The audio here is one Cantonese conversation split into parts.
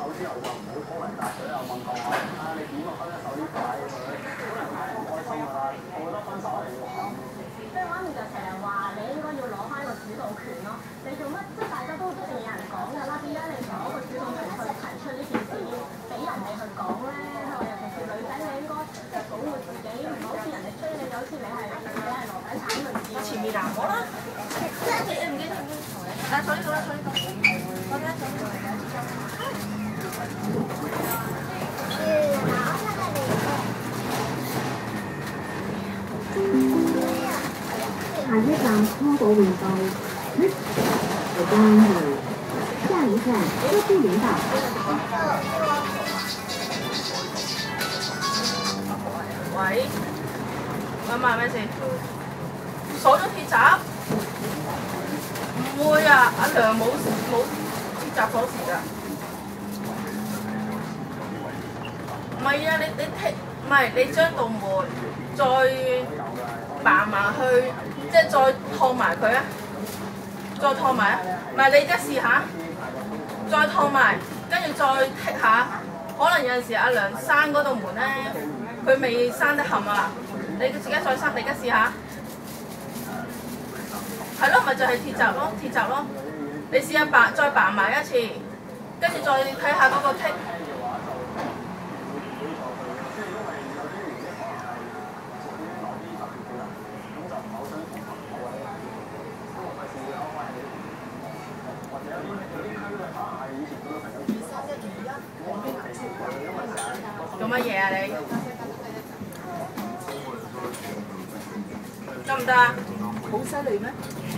所以媽咪就成日話你應該要攞翻個主導權咯。你做乜？即係大家都一定有人講㗎啦，點解你唔攞個主導權去提出呢件事，俾人哋去講咧？佢話尤其是女仔，你應該即係保護自己，唔好似人哋追你，就好似你係羅底產論子。前面男我啦，你唔記得？坐呢度啦，坐呢度。我睇下坐呢度。 下一站通寶運道 ，Next 係關門，下一站科技領導。 喂，揾埋咩事？鎖咗鐵閘？唔會啊，阿娘冇鐵閘鎖匙㗎。唔係啊，唔係你將道門再扮埋去，即係再燙埋佢啊！再燙埋啊！唔係你而家試下，再燙埋，跟住再剔下。可能有陣時阿娘閂嗰道門咧，佢未閂得冚啊！你自己再閂，你而家試下。係咯，咪就係鐵閘咯。你試下再扮埋一次，跟住再睇下嗰個剔。做乜嘢啊你？得唔得啊？ 好犀利咩？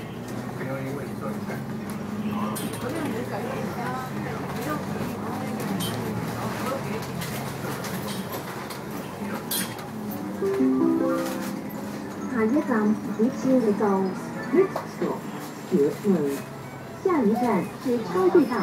下一站福清的到 Next 学门，下一站是超越道。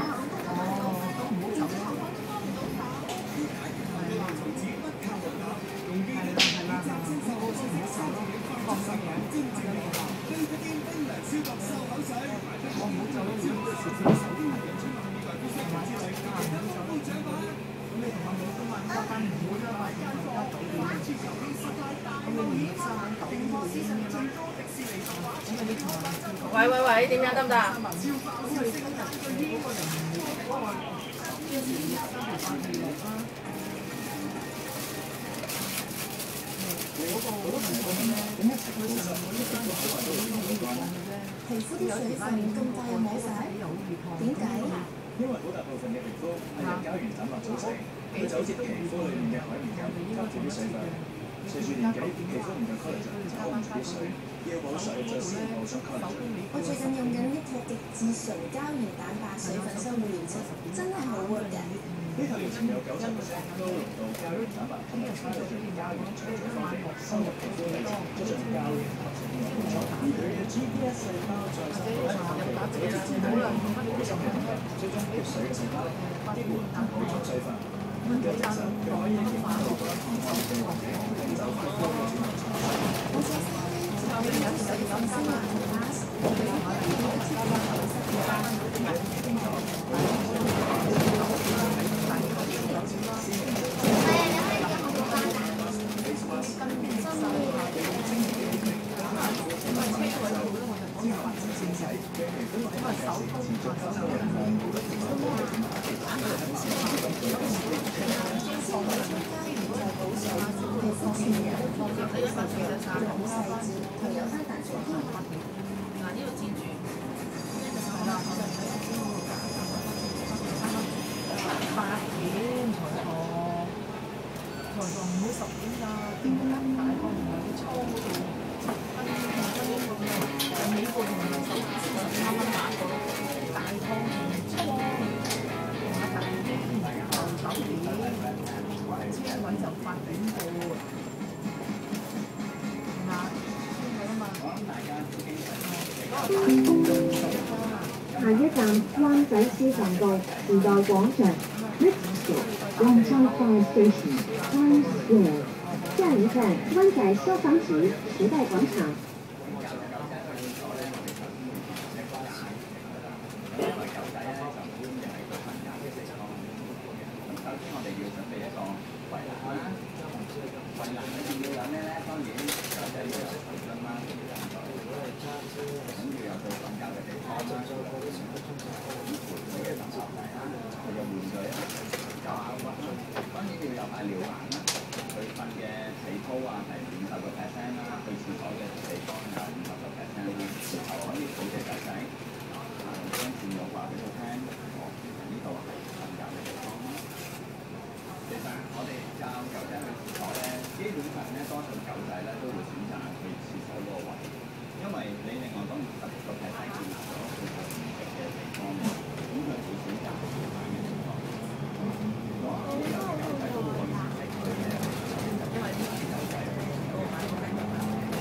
喂，點樣得唔得啊？ 皮膚啲水分咁快又冇晒，點解？ 因為好大部分嘅皮膚係由膠原蛋白組成，佢就好似皮膚裏面嘅海綿咁，吸住啲水分。隨住年紀，皮膚唔夠 collagen 就吸唔住啲水，要補水就先補充 collagen。 我最近用緊呢套極致純膠原蛋白水粉相互療程，真係好 work 嘅。 呢套療程有90%高濃度膠原蛋白同埋充足嘅膠原長長方式，深入皮膚裏促進膠原合成嘅工作。而佢嘅 GPS 細胞再生補充嘅好似智能補充嘅能力，追蹤血水嘅細胞，激活補充水分。嘅精神佢可以影響到抗癌嘅環境，就皮膚嘅轉變。 我隻衫之後有水粉先嚟啦， 下一站灣仔思臣道時代廣場 ，Next 灣仔 Fire Station Times Square， 下一站灣仔消防局時代廣場。 要準備一個圍欄啦。圍欄裏邊要有咩咧？當然就係要有水樽啦，咁要有到瞓覺嘅地方啦，陪佢嘅等候櫃啦，佢嘅玩具啦，有校服啦，當然要有塊尿板啦。佢瞓嘅被鋪啊係50%啦，去廁所嘅地方有50%啦，然後可以抱隻仔仔，將電腦話俾佢聽，呢度係瞓覺嘅地方啦。其實我哋教狗仔去廁所咧，基本上咧多數狗仔咧都會選擇去廁所嗰個位，因為你另外講特別個 pat 建立咗佢個唔食嘅地方，咁佢會選擇去廁所嘅地方。如果你有隻狗仔都可以係佢嘅。因為呢啲狗仔都買過俾我啦，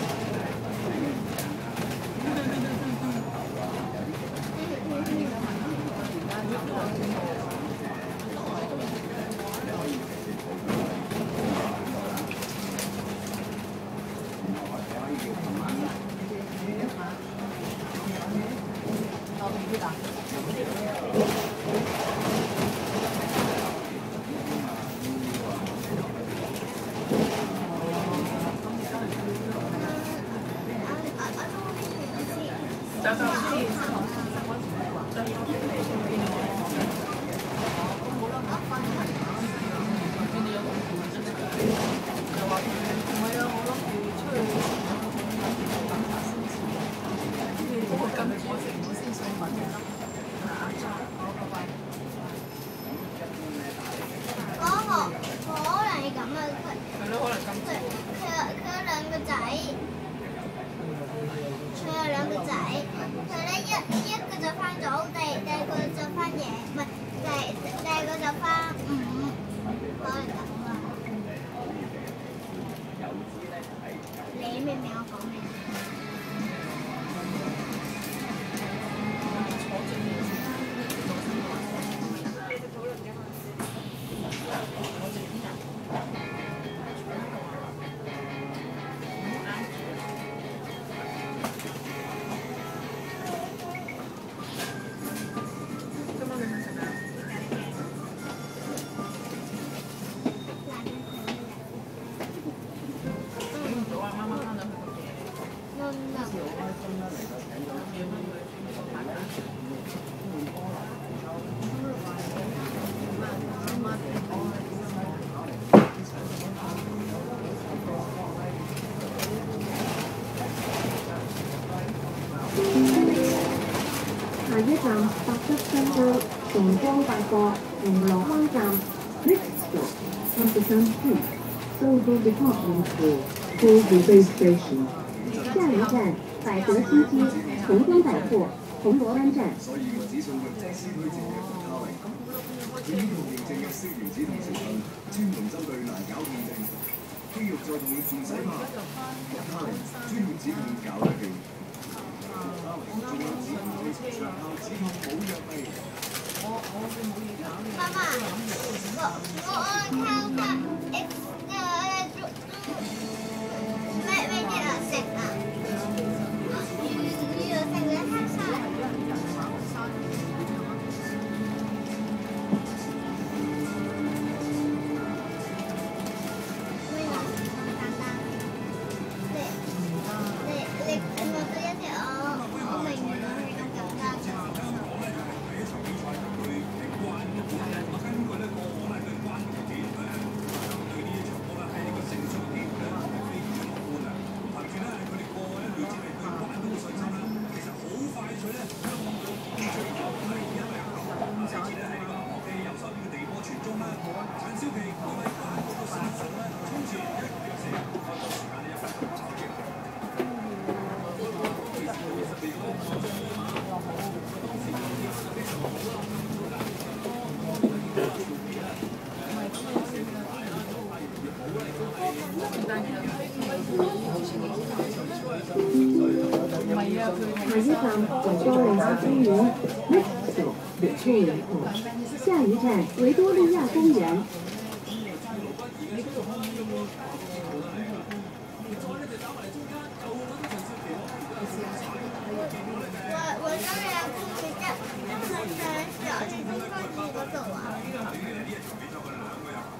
下一站百德新街崇光百貨紅螺灣站 Next stop Pakistan Street Soho Department Store Soho Base Station。下一站百德新街崇光百貨紅螺灣站。 所以我只信藥劑師推薦嘅福卡靈，佢呢套認證嘅消炎止痛成分，專門針對難搞痛症，肌肉再痛仲使怕？福卡靈專門止痛搞得勁。仲有止痛劑，長效止痛冇藥味。 媽媽，我靠卡 X 咩啲啊食啊？要食嘅黑沙。咩啊？簡單。你我對一隻我明唔明係咁簡單？ 下一站维多利亚公园 Next stop Victoria Park。下一站维多利亚公园。 我當日公園一上小嗰度啊。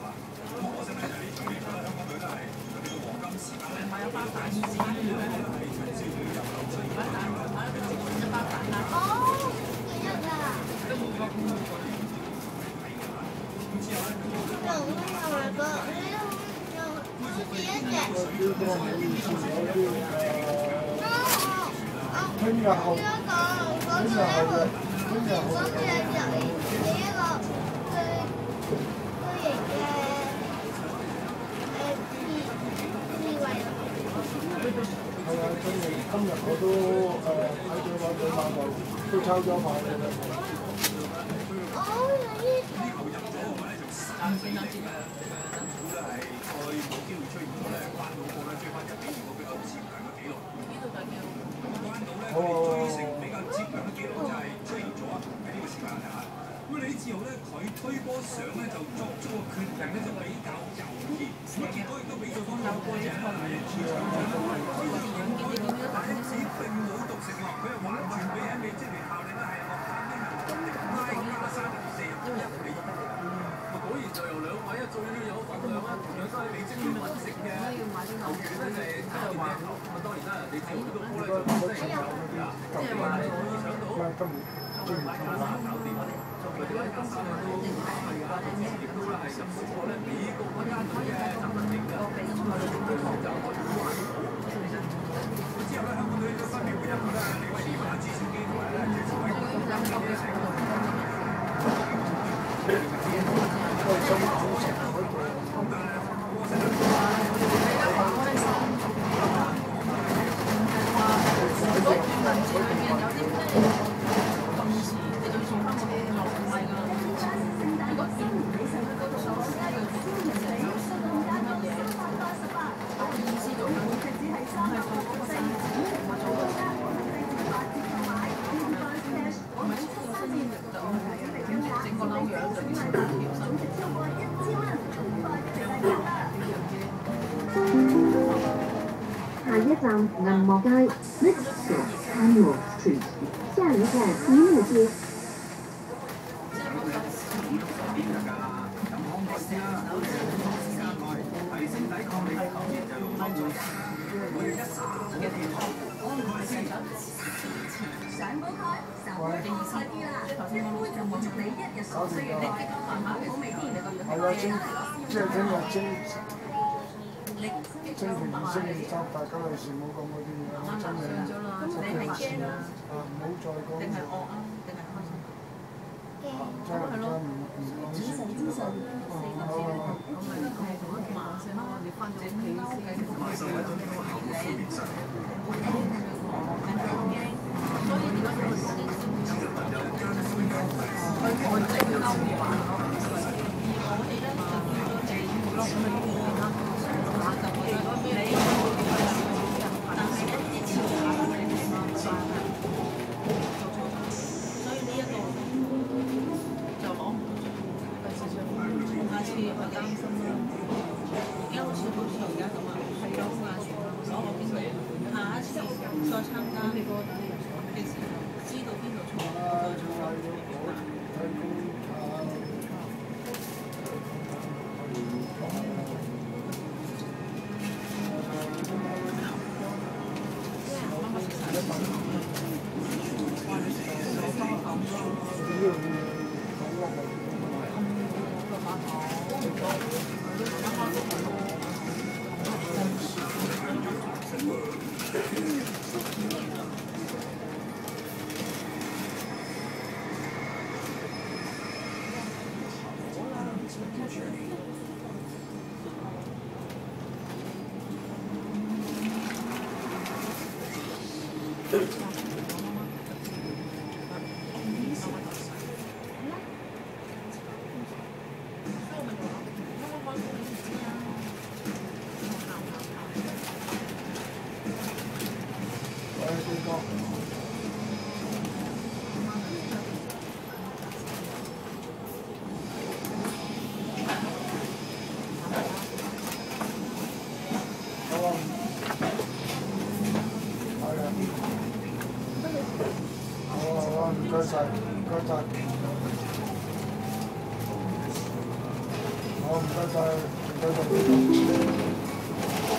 今日我都睇咗嗰幾晚就都抽咗牌嘅啦。 咁李志豪咧，佢推波上咧就作出個決定咧就比較猶豫，咁結果亦都俾對方有波嘅。但係子並冇獨食喎，佢係完全俾喺美職聯效力咧係落翻英人金力拉呢個34.1比。果然就由兩位啊最有份量啦，同樣都係美職聯揾食嘅球員咧就係搞掂呢一球。咁當然啦，你做呢個波咧就真係有即係話你可以想到搞掂。或者係加沙都係㗎，亦都係入嗰個咧美國嗰間隊嘅集訓營㗎，就可以玩。之後咧，香港隊都分別會有個咧李慧賢啊、朱兆基同埋咧謝志偉等等嘅成員。 下一站銀幕街 Next stop Canal Street， 下一站尼姆街。 上煲開，就會放細啲啦。一般就滿足你一日所需嘅呢啲飯盒好味啲，你個樣係啊，即係聽日清平星期三大家有事冇講嗰啲嘢，真係真係事啊！唔好再講。定係惡啊？定係開心？真係真唔講笑。咁咪係同一晚先咯，你翻咗屋企先。開心喺度呢個效果方面上。所以點解佢先我整嘅歐元咯，我哋咧就見到地咯，咁咪變啦。下就覺得嗰邊你，但係咧啲潮牌你哋冇辦法，所以呢一個就攞唔到獎，費事出。下次我擔心啦，而家好似而家咁啊，係攞亞視攞我邊度，下一次再參加嘅時候，知道邊度錯，邊度錯。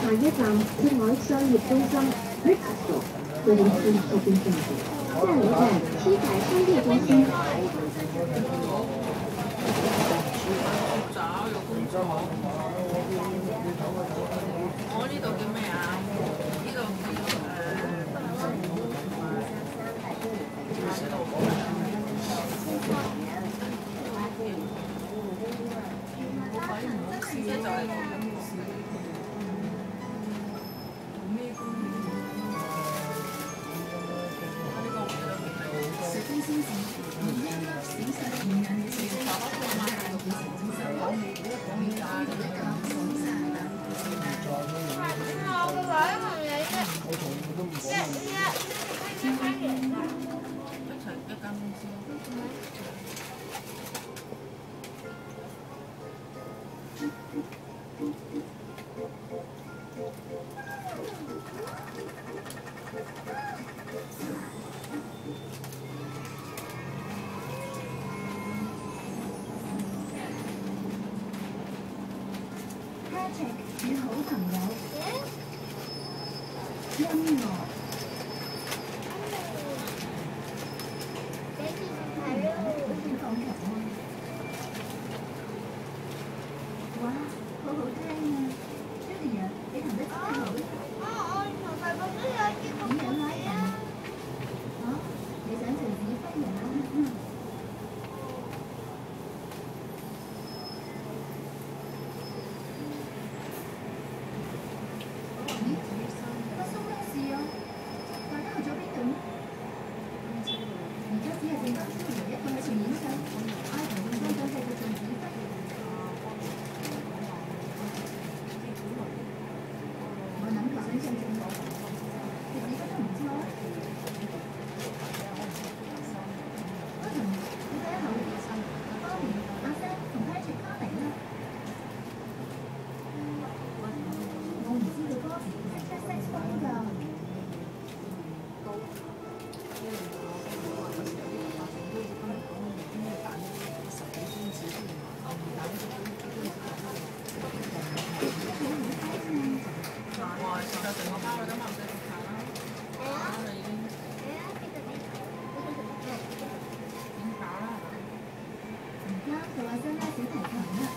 下一站珠海商業中心 Rixo 7-Eleven Shopping Center， 下一站七彩商業中心。 我呢度叫咩啊？呢度 Patrick 與好朋友音樂。哇，好好聽啊 ！Julia， 你彈得真好。 我同大個都有見過佢啊。 你想做指揮人啊？發生咩事啊？大家去咗邊度呢？而家只係剩翻Julia一個喺度演奏，Ivan更加想繼續做指揮。我諗佢想象中我，其實覺得唔錯啊。嗰陣你睇下後邊，Bobby、阿 Sam 同 Patrick 卡嚟啦。我唔知道 Bobby 識得saxophone㗎。 哇！食咗成個包啦，咁唔使食飯啦。 係啊。 啦已經係啊，其實你已經飽啦。 而家就話想拉小提琴啦。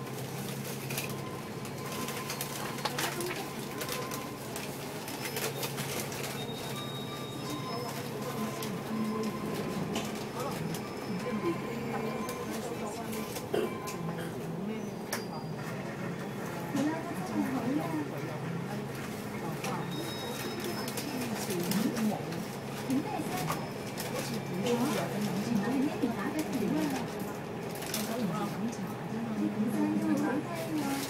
佢拉得真係好啊！點咩聲？我原來係呢邊打嘅碟啊！呢本聲都好好聽啊！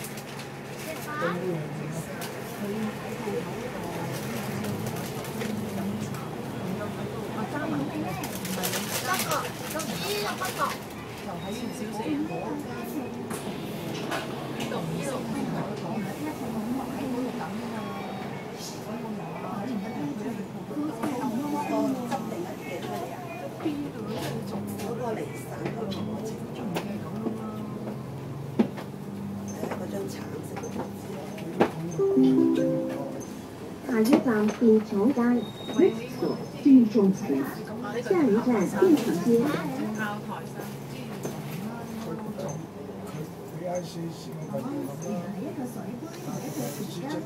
下一站便廠街 Rixo 注重詞，下一站電子街。 炮台山。 佢 ICC 咪咁啦。 係一個水杯同一個匙羹。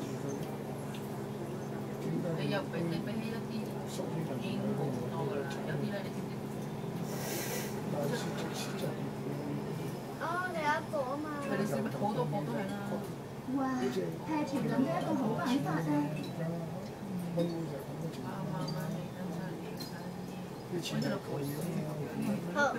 你又比起一啲已經好多㗎啦，有啲咧你知唔知？ 哦，你有一個啊嘛。 佢哋食好多個都係啦。 哇 ，Patrick 諗到一個好辦法啊！ 好。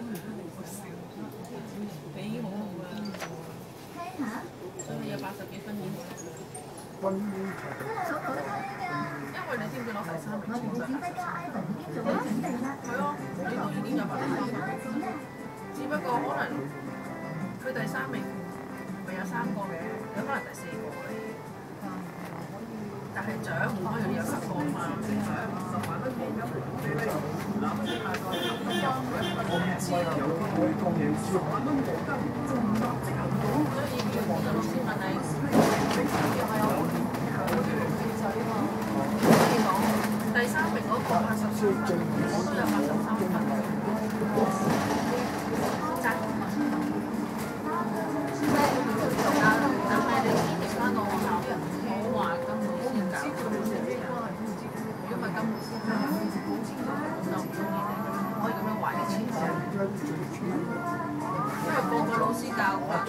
你已經好好啦。 聽下。 所以有80幾分已經好。 真係好好聽啊！ 因為你知唔知攞第3名？ 我哋嘅指揮家 Ivan 已經做好準備啦。 係咯，呢度已經有8分。只不過可能佢第3名咪有3個嘅，有可能第4個嘅。但係獎唔可以有10個啊嘛，獎。所以叫老師問你。 嗰個83分，我都有83分。但係你堅持翻個學校，唔好話金老師教。如果唔係金老師教，就唔中意你，可以咁樣懷疑前程。因為個個老師教法。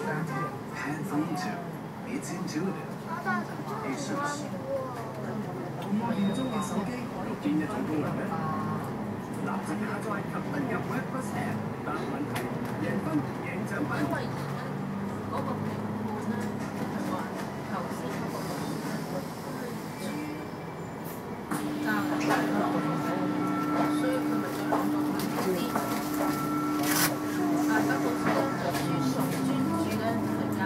It's intuitive. ASUS。咁我現中嘅手機見一種功能咧，立即下載及登入 WebBus App， 答問題、贏分、贏獎品。 因為嗰個評判咧係話頭先嗰個教人咯，所以佢咪再諗到啲。但係老師就專注咧係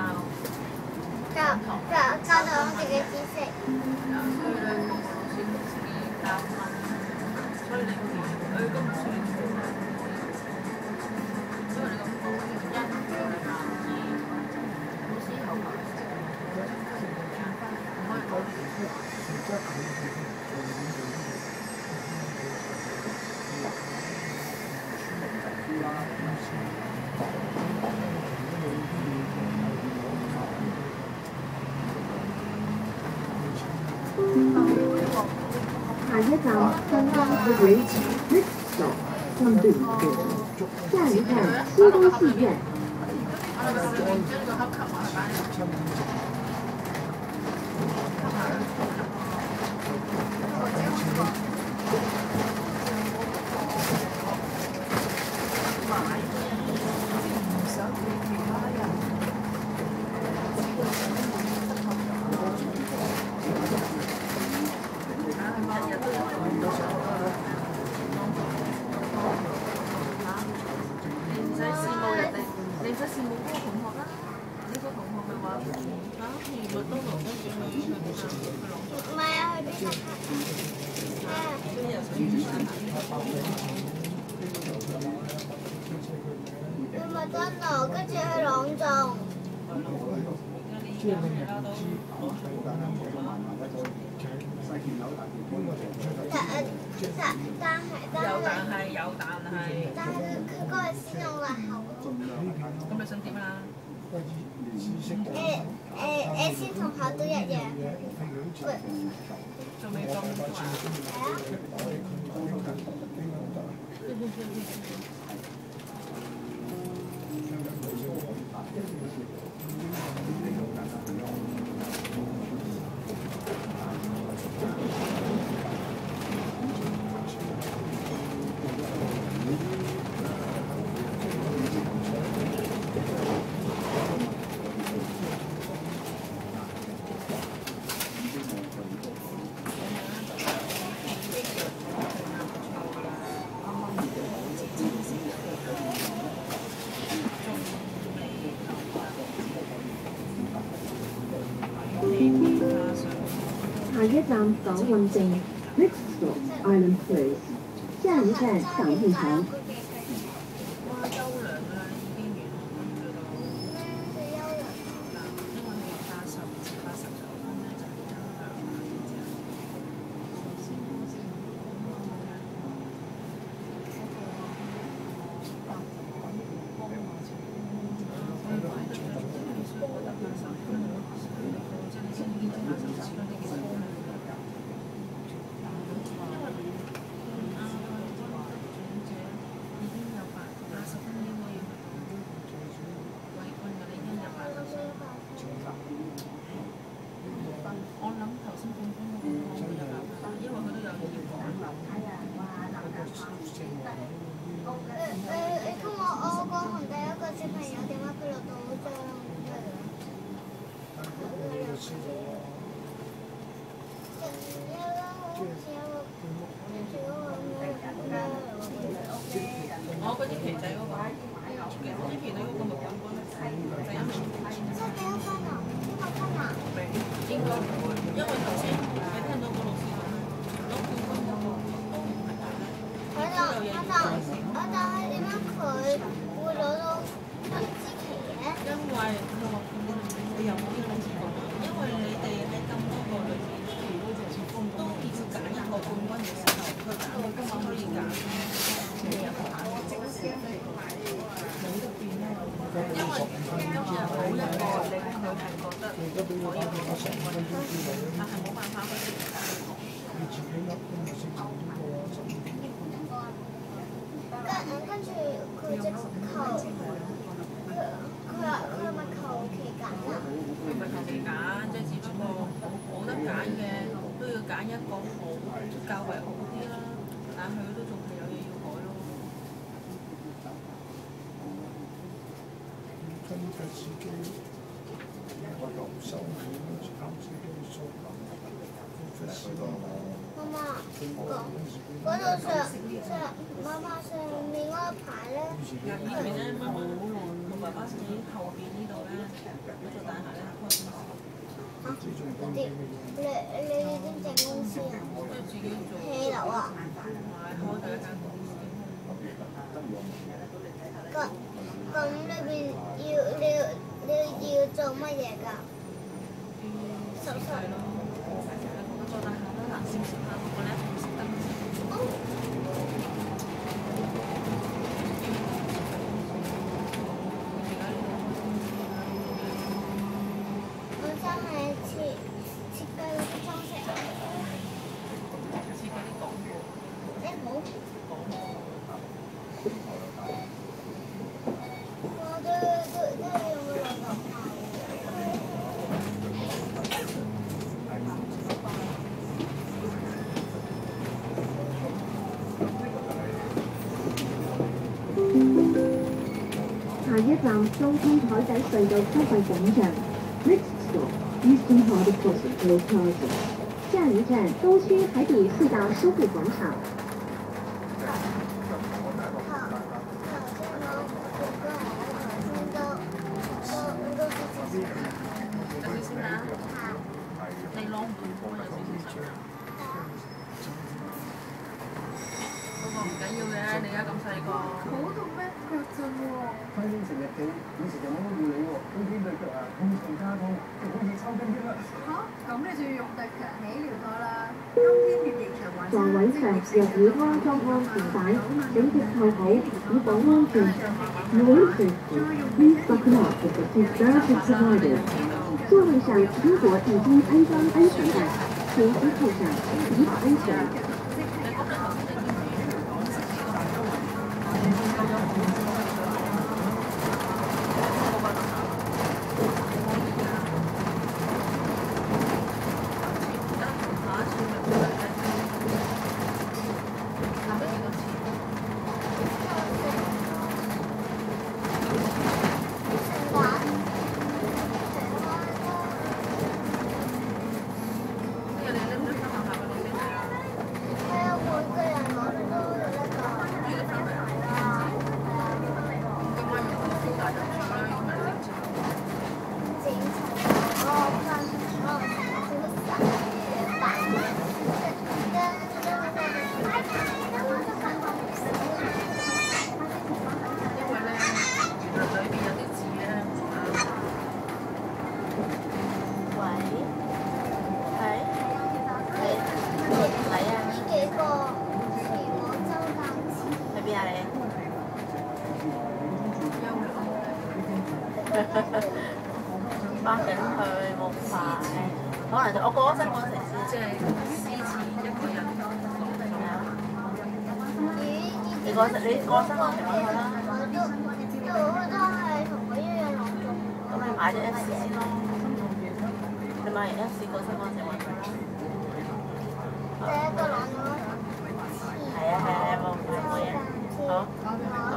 教到我自己知識。 所以咧，個老師唔自己教分，所以你佢都唔需要做。因為你咁講，一叫你考二，老師後排唔可以講。 下一站三江之围 Next stop 上对火车站，下一站西东戏院。 跟住去朗誦。但係佢嗰日先用辣口。 咁你想點啊？ 先同考都一樣。 仲未講話。 下一站港運徑 Next stop Island Place， 下一站港運城。 我嗰啲旗仔嗰個，嗰啲旗仔嗰個咪冠軍仔第一名。 即係幾多分啊？邊個分啊？ 應該唔會，因為頭先你聽到個老師講攞冠軍嗰個都唔係大咧。 我就係點解佢會攞到一支旗嘅？ 因為佢話你又冇呢個老師講，因為你哋喺咁多個裏邊都要揀一個冠軍嘅時候。 佢而家俾我打電話15分鐘之內， 但係冇辦法去你自己噏都咪先做呢個15分鐘。 跟住佢即求佢係咪求其揀啊？ 佢唔係求其揀，即係只不過冇得揀嘅都要揀一個好較為好啲啦。但係佢都仲係有嘢要改咯。 跟佢自己我又收錢，考自己數學。 媽媽嗰度媽媽上面嗰個牌咧， 以前咧，媽媽同爸爸喺後邊呢度咧，嗰座大廈咧開公司。 你點整公司啊？ 自己做。 起樓啊？ 開咗一間公司。 咁裏邊你要做乜嘢㗎？手術。 座大廈都難少少啦，不過咧唔識得。 我真係設計嗰啲裝飾啊！ 設計啲廣告。 誒冇。我都要用個蘿蔔頭。 下一站東涌海底隧道收費廣場 ，Next stop Eastern Harbour Crossing Toll Plaza。下一站东区海底隧道收费广场。 你攞唔到波有少少水。不過唔緊要嘅，你而家咁細個。 好到咩腳震喎？ 佢應承日記，以前就冇乜要你喎，冬天對腳啊，咁仲加痛，就好似抽筋添啦。 嚇！咁你就要用特強喜療妥啦。今天血液循環座位上若已安裝安全帶，請接扣好，以保安全。Your safety, please buckle up with the seatbelt provided. 座位上如果已經安裝安全帶，請依扣上，以保安全。 巴醒去冇快，可能就我過咗身嗰陣時即係司前一個人。你過身嗰陣時揾佢啦。 都係同佢一樣落咗。 咁你買咗 F4 先咯。你買完 F4過身嗰陣時揾佢啦。 第一個攞咗。 係啊，冇嘢。好。好啦。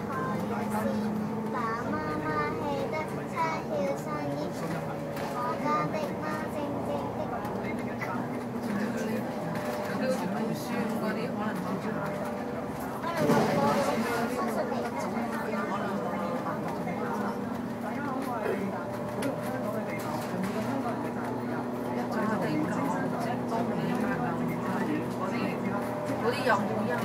嗰啲又冇音又冇。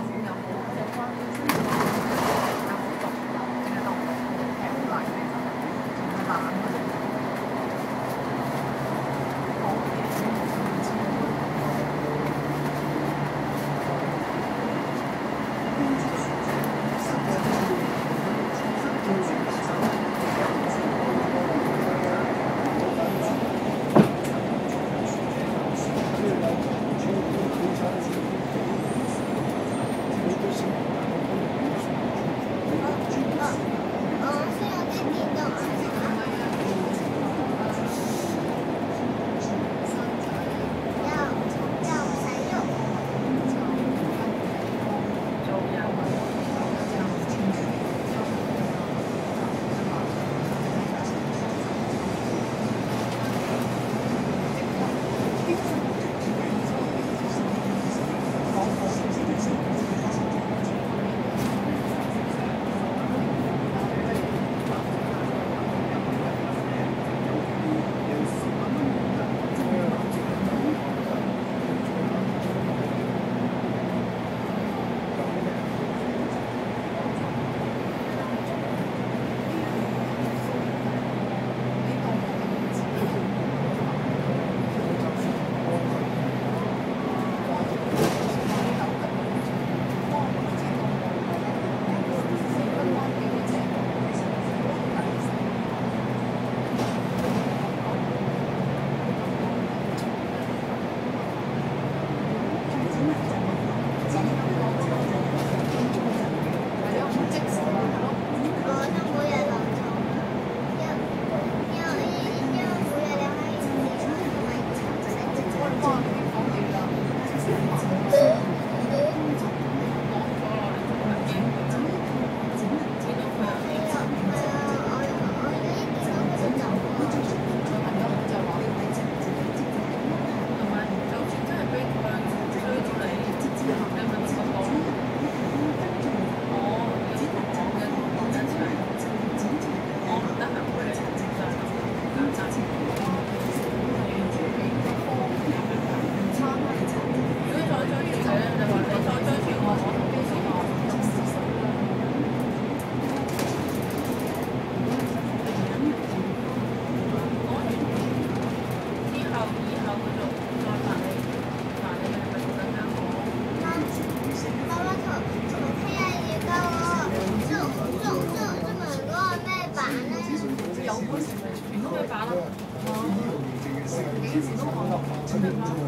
全都俾版咯。幾時都可能中意上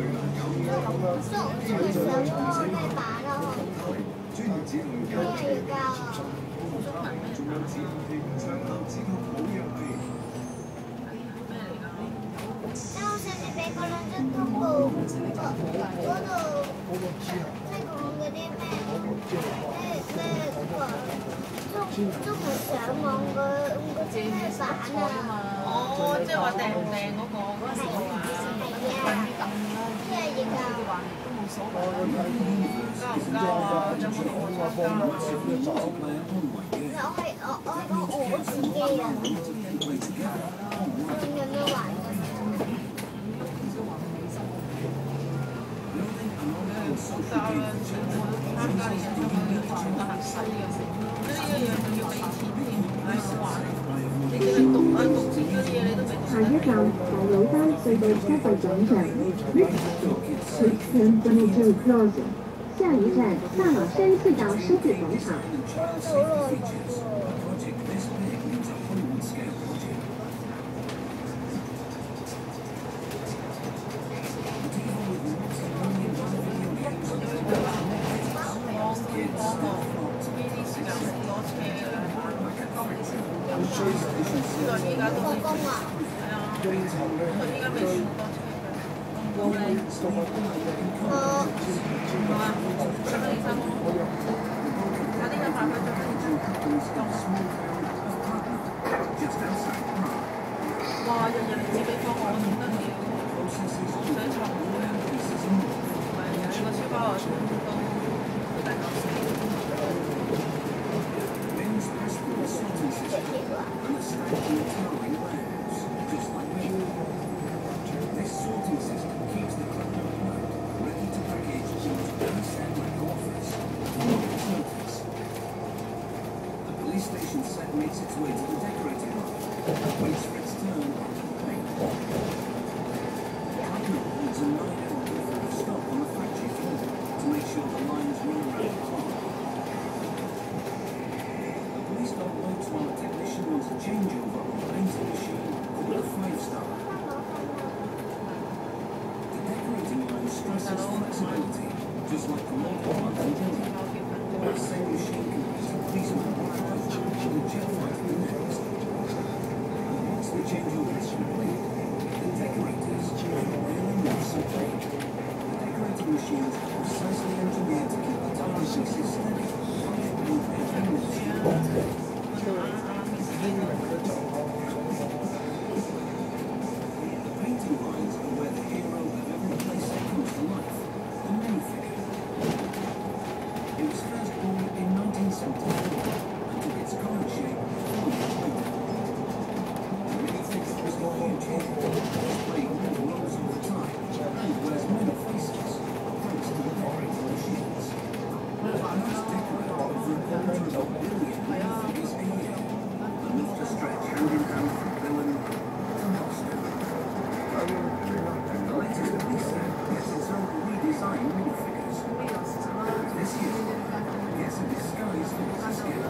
嗰個咩版咯？ 專業指導咩要交啊？ 中文咩仲有指導器長效指甲保養器。 咩嚟㗎？ 即係好似你俾嗰兩張通告嗰度，即係講嗰啲咩中文上網嗰啲咩版啊？ 哦，即係話訂唔訂嗰個嗰時候啊？ 即係要交。 交唔交啊？有冇同我參加啊？ 我係講我自己啊，咁樣玩嘅。 交啦，參加嘅人都全部係細嘅，呢一樣仲要俾錢添，唉好玩！你叫佢讀啊讀錢嗰啲嘢你都未讀。 下一站大老山隧道收費廣場 Richmond Cemetery Close。下一站大老山隧道收費廣場。 而家都未係啊，佢而家未算多車㗎。係嘛？7:03，快啲入埋去哇！日日嚟自己放我仲得了，唔使坐會啊！係啊，個書包啊都大嚿死。 This sorting system keeps the club ready to package and send to the office. The police station set makes its way to the decorating line, waits for its turn on the plane. There's a 9-hour stop on the factory floor to make sure the lines run around the clock. The police don't wait while a technician wants a changeover on a painting machine called a 5-star. The decorating line stresses flexibility, just like the model ones in Italy. The same machine can use a policeman or a jet fighter the next. Once the changeover is complete, the decorators really mix and paint. The decorating machines are precisely engineered to keep the tile pieces steady, with every motion. The painting lines are where the hero of every place comes to life, the minifigure. It was first born in 1974 and took its current shape following the war. The minifigure was a huge hit, displaying many roles all the time, and wears many faces, thanks to the decorating machines. Most decorate over a quarter of a billion minifigures a year, enough to stretch hand in hand from villain to monster. The latest release gets its own redesigned minifigures. This year, gets a disguise for the scale.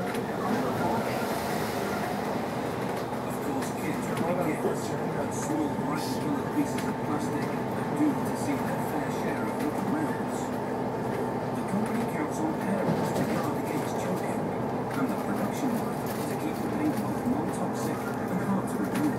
Of course, kids are big kids, and small bright coloured pieces of plastic are doomed to see their fair share of little mouths. The company counts on parents to guard against choking, and the production line to keep the paint both non-toxic and hard to remove.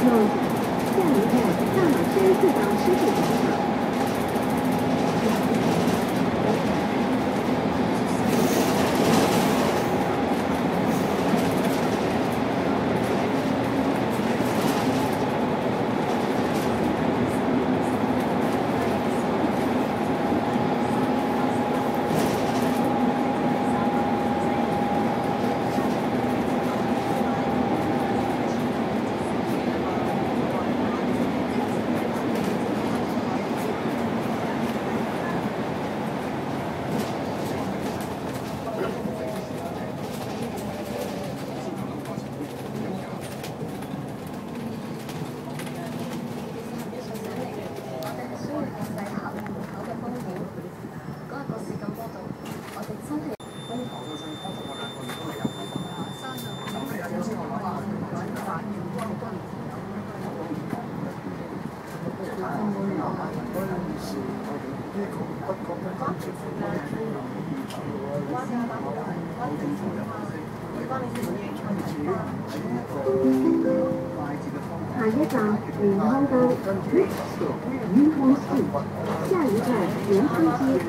Note， 下一站大马山自导湿地广场。下一站蓮康道 ，Next stop Yunhong Street， 下一站蓮康街。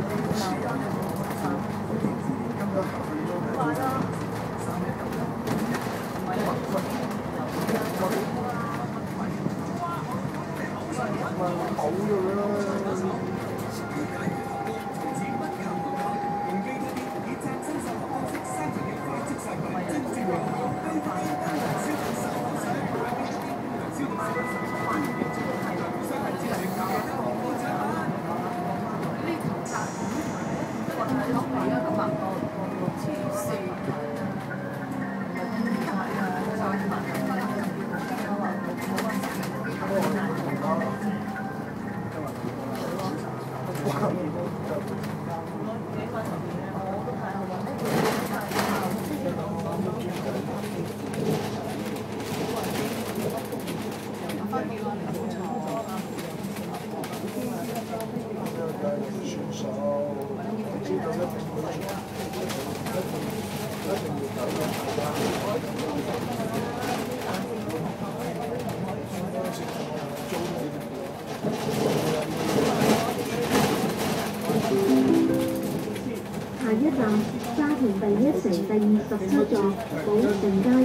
下一站沙田第一城第27座寶順街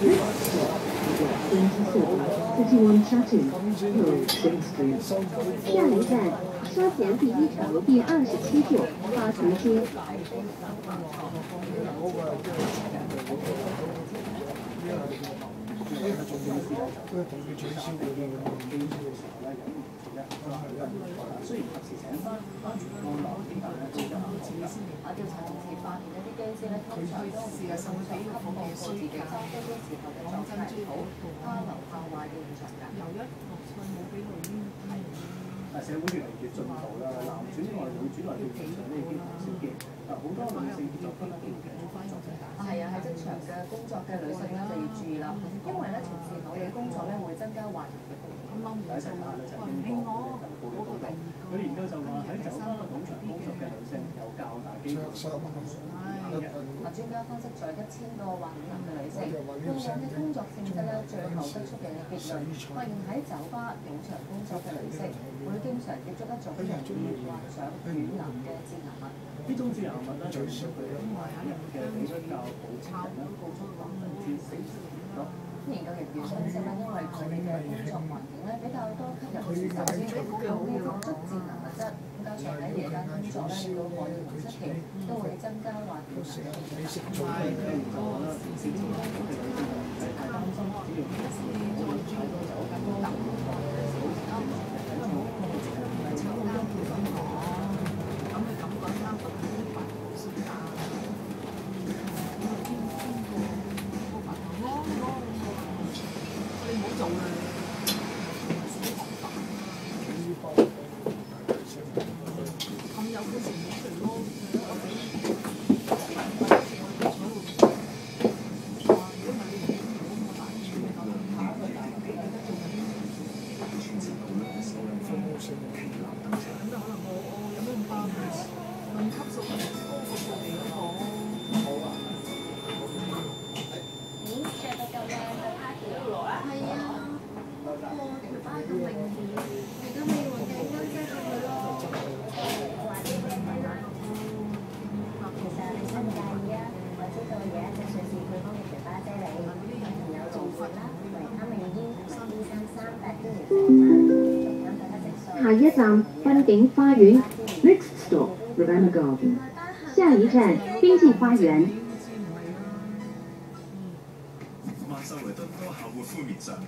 Next City 下一站沙田第一城第27座花城街。 雖然及時請翻全個樓點解咧？做得好好㗎。 調查同時發現一啲機師咧，通常都唔係送上級報告自己揸飛機時候嘅狀態好，交流炮壞嘅現場㗎。由1、6歲冇俾女嬰但社會越嚟越進步啦，男轉內女轉內調上呢已經唔少見。好多女性結咗婚咧都嘅係啊，喺職場嘅工作嘅女性咧就要注意啦，因為咧從事某嘅工作咧會增加懷孕嘅風險。 第一層啦，就係英國嘅報告報導，佢研究就話喺酒吧賭場工作嘅女性有較大機會。 專家分析咗1000個患癌嘅女性，過往嘅工作性質咧，最後得出嘅結論，發現喺酒吧、賭場工作嘅女性會經常接觸一種容易患上乳癌嘅致癌物。 呢種致癌物咧，就係佢懷孕嘅比率較普通人咧高出40%多。 研究人員分析咧，因為佢哋嘅工作環境咧比較多吸入受精容易接觸致癌物質，加上喺夜間工作咧，令到荷爾蒙失調，都會增加患癌嘅風係啊， 下一站濱景花園 ，Next stop Rivanna Garden。下一站邊境花園。 曼秀雷敦多效活敷面霜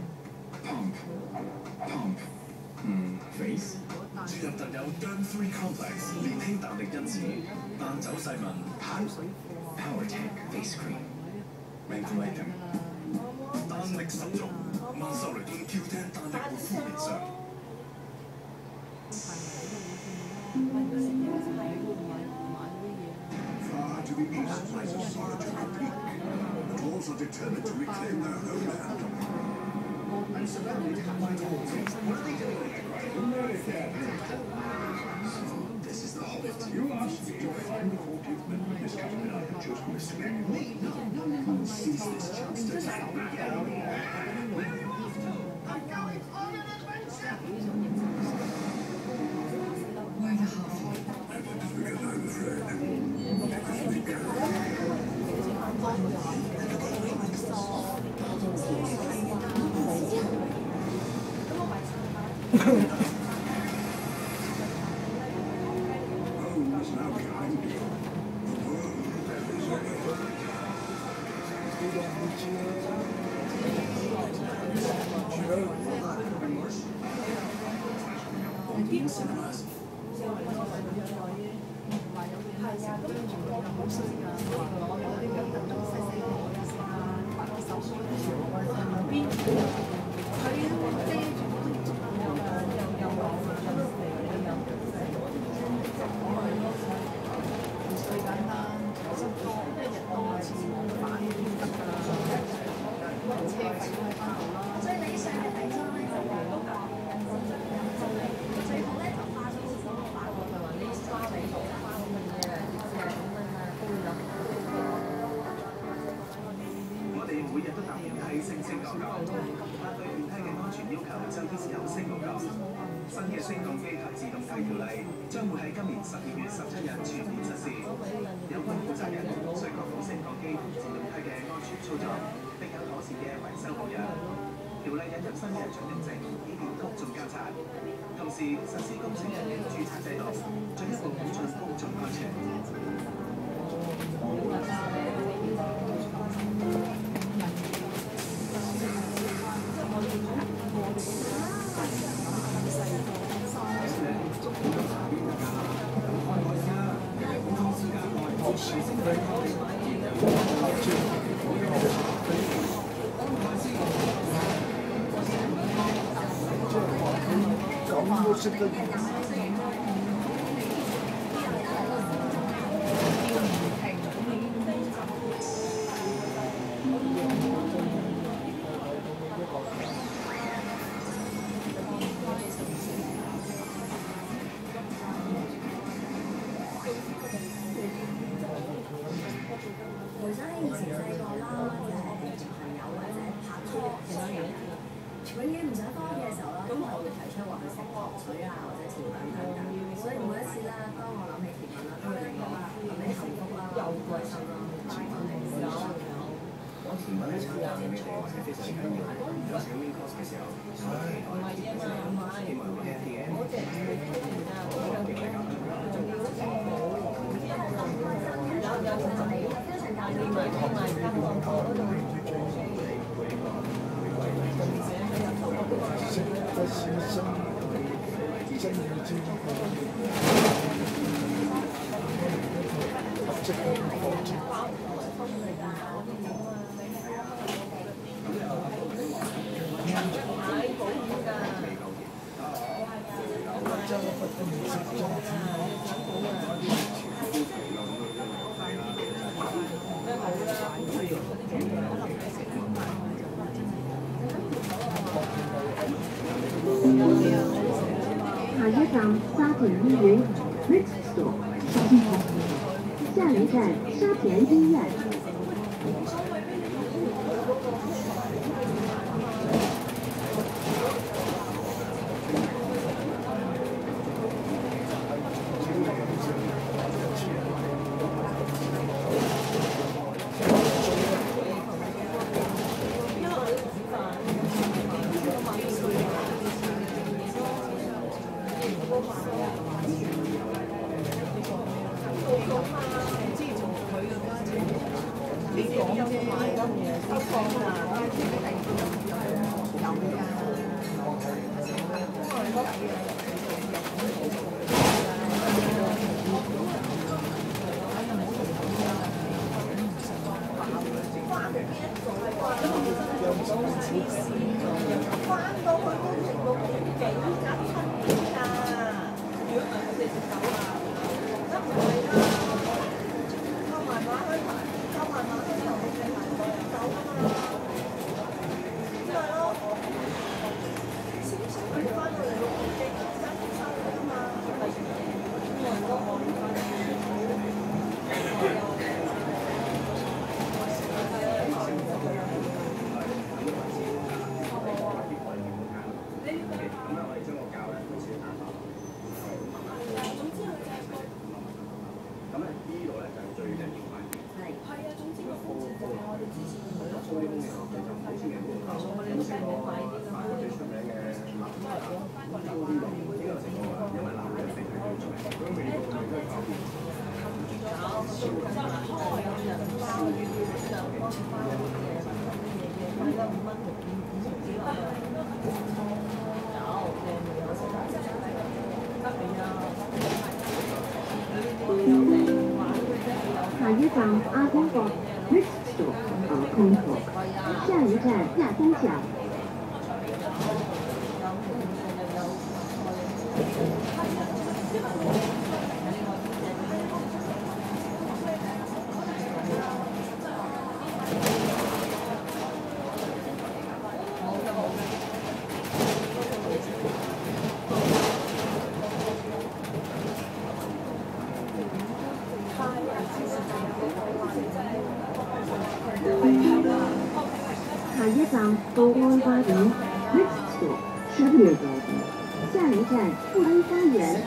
，Face 注入特有 Derm3 Complex 年輕彈力因子，彈走細紋，Power Tech Face Cream，Regulating， 彈力十足，曼秀雷敦 Q10 彈力活敷面霜。Far to the east lies a solitary peak. Dwarves are determined to reclaim their homeland. And surrounded by dwarves. What are they doing? This is the Hobbit. You asked me to find the 40th member of this company. I have chosen Mr. Me. No. Seize this chance to take me down. Where are you off to? I'm going on an adventure. Why the Hobbit? Because I'm afraid. Cinemas. 新嘅升降機及自動梯條例將會喺今年12月17日全面實施。有關負責人須確保升降機同自動梯嘅安全操作，並有妥善嘅維修保養。條例引入新嘅准認證，以便公眾監察。同時實施工程人員註冊制度，進一步保障公眾安全。 下一站沙田醫院 ，Next stop 沙田醫院。下一站沙田醫院。 下一站阿公角 ，Next stop 空口，下一站亚东角。下一站道安花园 ，Next stop Shabir Garden。下一站富安花园。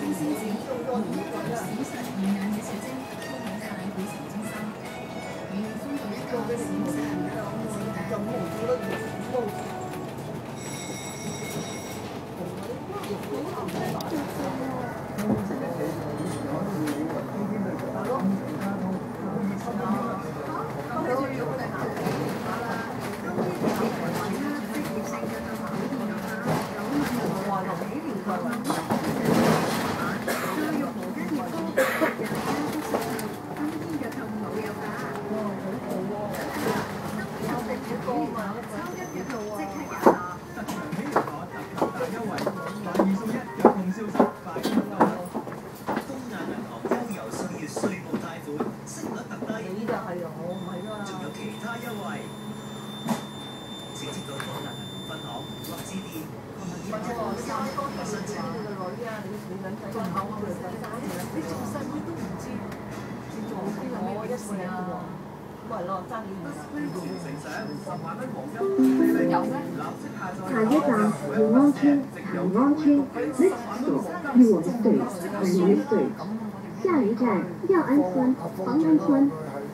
下一站富安村恒安村 ，Next stop 六王队恒安队。下一站耀安村黄安村。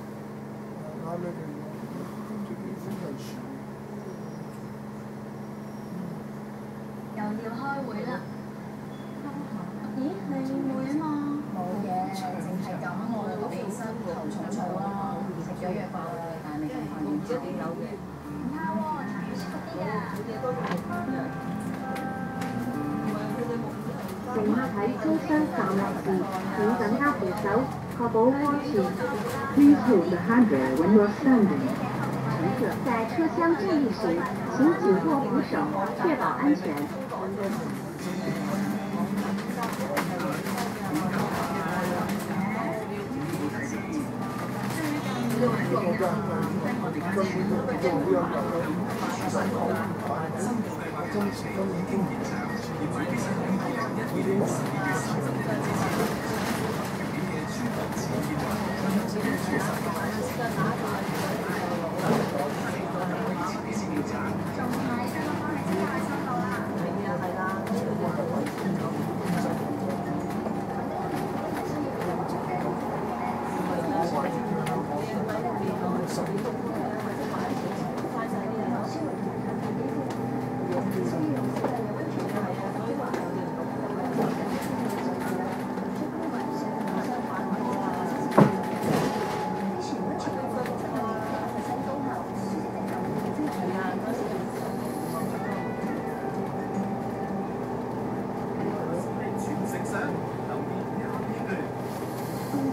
又要開會啦！咦，你會啊嘛？冇嘅，淨係咁我起身頭重燥啦，食咗藥飯啦，但係未咁快完。一定有嘅。唔啱喎，要食啲啊！ 乘客喺車廂站立時，請緊握扶手，確保安全。Please hold the handrail when you are standing. 乘客在車廂站立時，請緊握扶手，確保安全。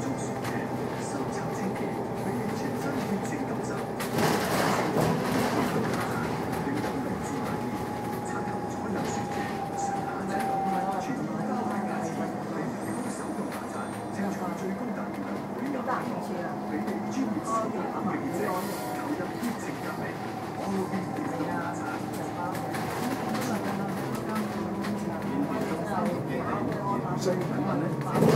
足雪嘅深層清潔，俾你全身潔淨感受。令到嚟自萬年，擦透所有雪嘅上下質感，全面加快牙齒，俾你好手動牙刷，清除最高彈力量每牙嘅毛，俾你專業視覺認證，投入潔淨革命，我會變電動牙刷。最品品咧，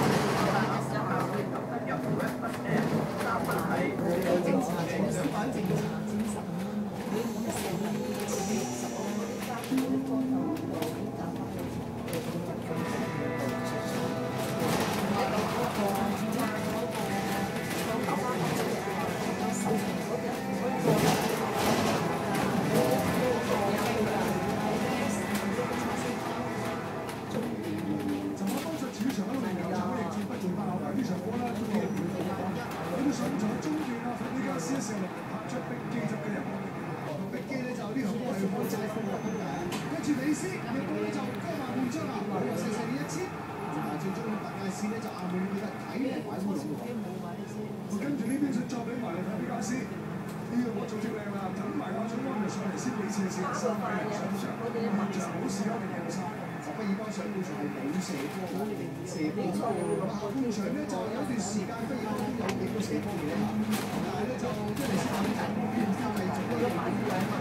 跟住呢邊再俾埋你睇啲傢俬，呢個我做足靚啦，等埋我將安排上嚟先俾試試3位人上場，現場好試啊，定有晒。十不二班上半場係冇射波嘅，射波咁下半場咧就有一段時間不二班都有幾個射波嘅，但係咧就一嚟先打緊，繼續都有買2買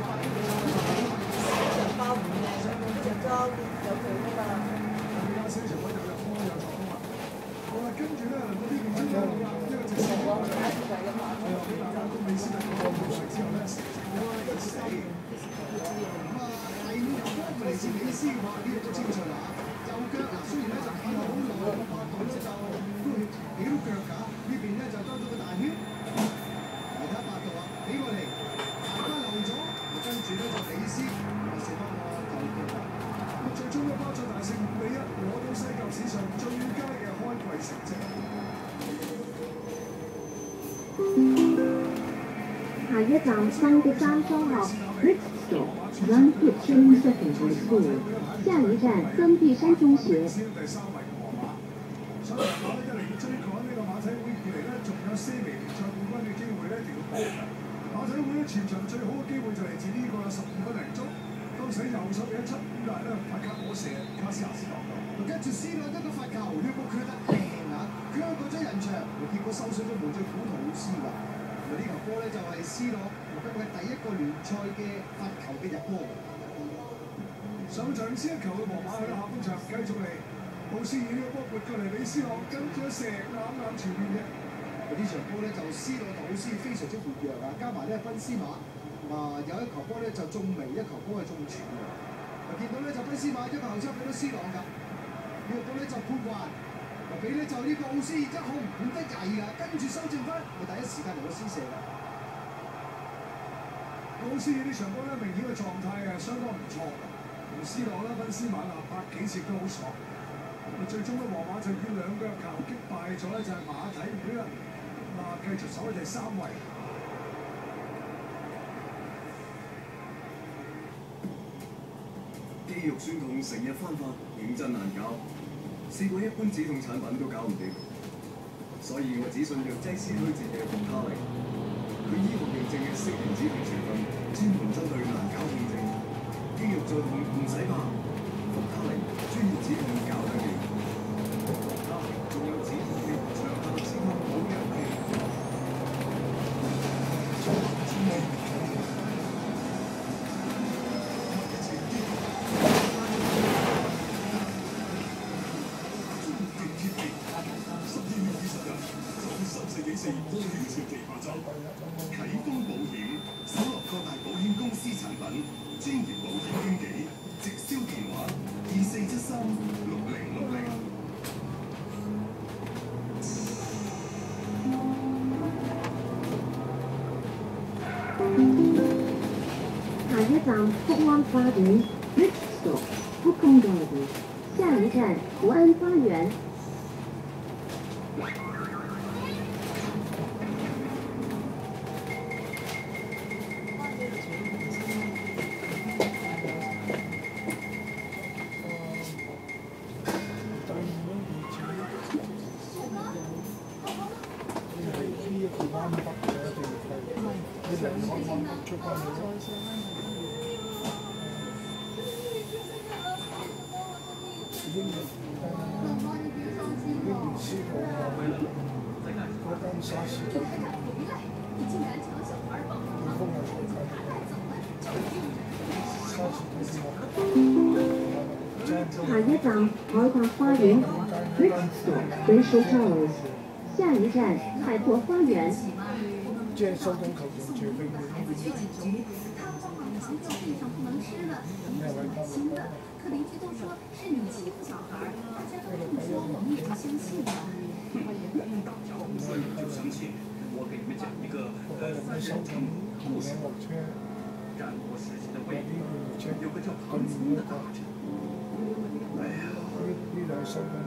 包唔靚，隻膠有佢㗎嘛。而家小場嗰度有波有闖啊！好啦，跟住咧輪到呢邊先啦，一個直射波，係啦，俾大家都未先係過半場之後咧，射成波1死。咁啊，第5球波嚟自美斯嘅話，呢個都精彩啦！右腳嗱，雖然咧就打到好耐，8度咧就都幾多腳㗎，呢邊咧就兜咗個大圈，其他8度啊，俾過嚟，大家留咗，跟住咧就美斯射翻個右腳。咁最終咧巴塞大勝5-1，攞到西甲史上最佳嘅開季成績。 下一站三第三中號 Bristol Run 15 Secondary School， 下一站曾第山中學。 第3位皇馬，所以皇馬咧一嚟要追趕呢個馬體會，二嚟咧仲有些微聯賽冠軍嘅機會咧，一定要搏嘅。馬體會咧全場最好嘅機會就嚟自呢個15分零鐘，當時右手嘅1-7，但係咧罰卡我射，卡斯亞斯落到，跟住斯朗一個罰球，呢個佢得靚啊，佢過咗人場，結果收水咗無罪苦圖斯㗎。呢球波咧就係斯朗獲得佢第一個聯賽嘅罰球嘅入波。上場先一球嘅皇馬喺下半場繼續嚟，奧斯爾呢個波撥過嚟俾斯朗，跟住一射啱前面嘅。呢場波咧就斯朗同奧斯爾非常之活躍啊，加埋咧賓斯馬有一球波咧就中楣，一球波係中柱嘅。見到咧就賓斯馬一個後抽俾到斯朗㗎，呢個波咧就判還。俾咧就呢個奧斯爾1號唔得曳㗎，跟住修正翻，佢第一時間嚟個施射㗎。奧斯爾呢場波咧明顯嘅狀態相當唔錯，同斯朗啦、賓斯馬百幾次都好爽。最終咧皇馬就以2腳球擊敗咗咧就係馬體會啦，繼續守喺第3位。肌肉酸痛成日翻發，認真難搞。試過一般止痛產品都搞唔掂，所以我只信藥劑師推薦嘅復卡靈。佢醫學認證嘅適應止痛成分，專門針對難搞痛症，肌肉再痛唔使怕。復卡靈專業止痛搞得掂，仲有止痛嘅長效止痛好藥氣。全程地化妝，啟豐保險搜羅各大保險公司產品，專業保險經紀，直銷電話24736060。 下一站福安花園 Bristol Booking Garden， 下一站福安花園。 下北就一定要貴，你離開灣北出翻去咯。英聯斯嗰間沙士酒店，風係好緊，沙士酒店。 下一站海達花園 Brixton Bristol Towers， 下一站海珀花園。 即係收緊球場最飛嘅。咩位交流？ 可邻居都说是你欺负小孩，大家都这么说，我们也就相信了。 所以就相信我给你们讲一个三人成故事。战国时期的魏国有个叫庞聪的大臣。哎呀， 呢度收緊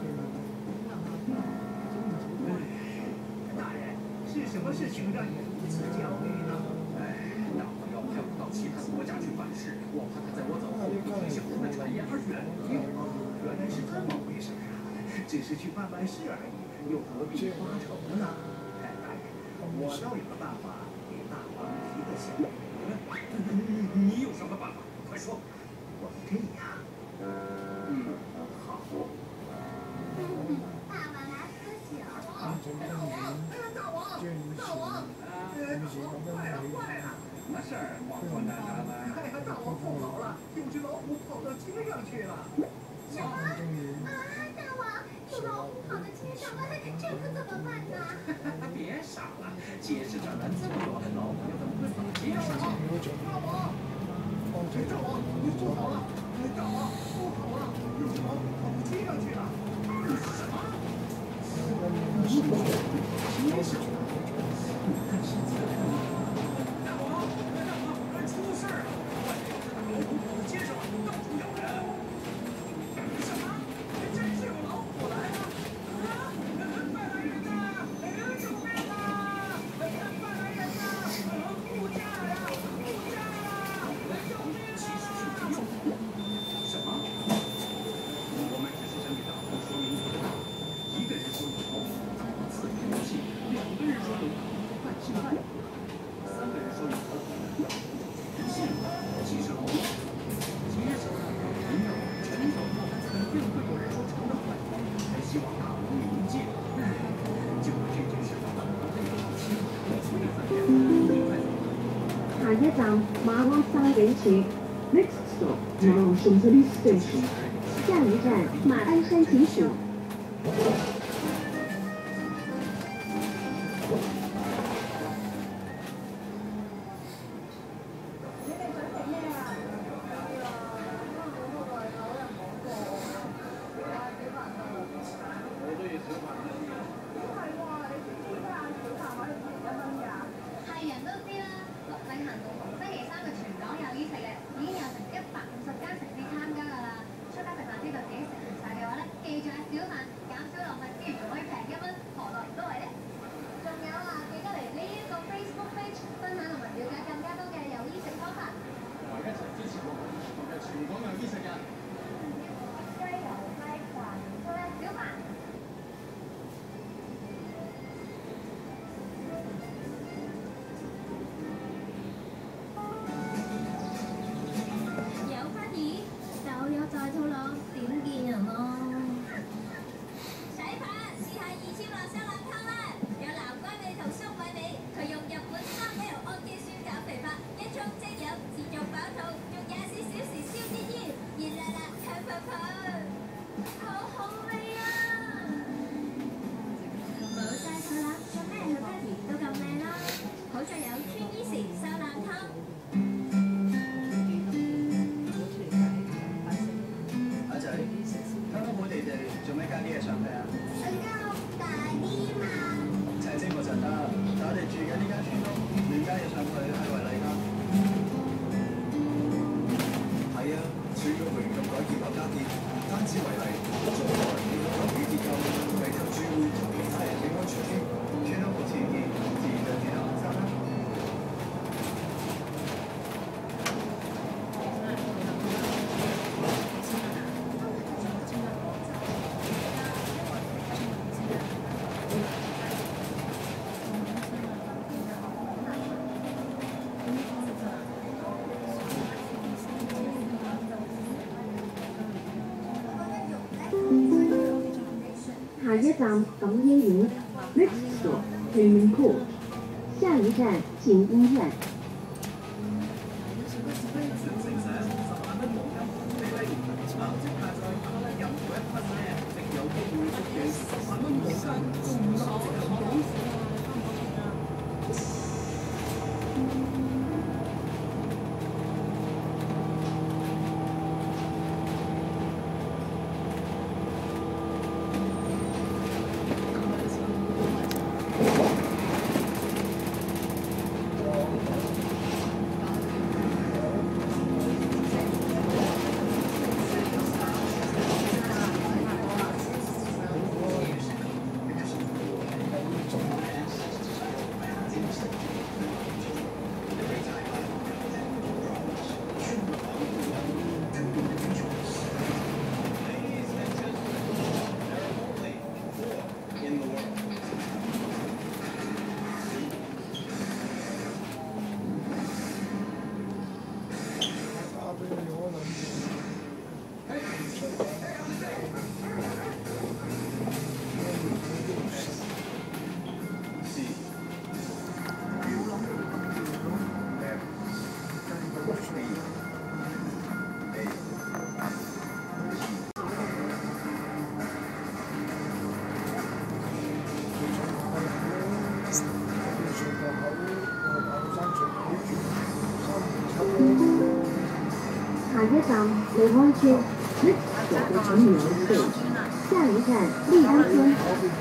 大人，是什么事情让你如此焦虑呢？ 大王要派我到其他国家去办事，我怕他在我走后影响他的产业而远离我。 原来是这么回事啊！只是去办事而已，又何必发愁呢？大人，我倒有个办法给大王提个醒。 你有什么办法？快说。 我们这样。好。 爸爸来喝酒。 大王， 坏了，什么事儿？我困难啥的？ 哎呀，大王不好了，有只老虎跑到街上去了。 什么？大王，有老虎跑到街上了，这可怎么办呢？ 别傻了，街市这儿人这么多，老虎怎么会跑街上去？ 大王，你不好了！大王，不好了！有只老虎跑到街上去了。什么？ 大王，出事儿了！老虎跑到街上，到处咬人。什么？真是有老虎来了！快来人呐！救命啊！快来人呐！护驾呀！护驾呀！救命啊！什么？我们只是想给大王说明一个道理：一个人说有老虎，自己不信；两个人说有老虎，半信半疑；三个人说有老虎，人信了。其实老虎街上人要沉着，肯定会有人说成了坏话。还希望大王明鉴。就为这件事，大王得好气，所以3天你快走。 下一站馬鞍山景處 Brixton Mount Chancery Station， 下一站馬鞍山景署。 係人都知啦，綠領行動同星期三嘅全港友誼食日已經有成150間城市參加㗎啦。出街食飯知道自己食唔晒嘅話咧，記住嗌小飯，減少浪費。 一站港醫院 ，Next stop Haymon Court，下一站进醫院。下一站利安村 ，Next stop 崇明路，下一站利安村。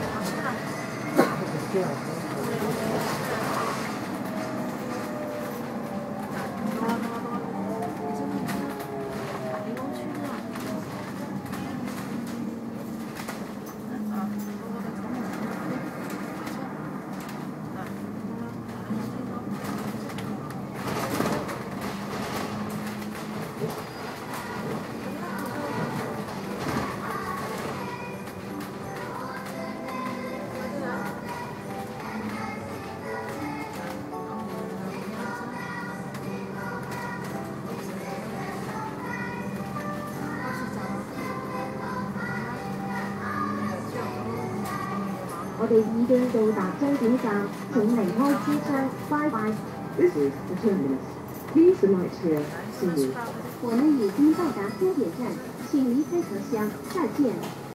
我哋已經到達終點站，請離開車廂，拜拜。This is the terminus. Please alight here. See you. 我們已經到達終點站，請離開車廂，再見。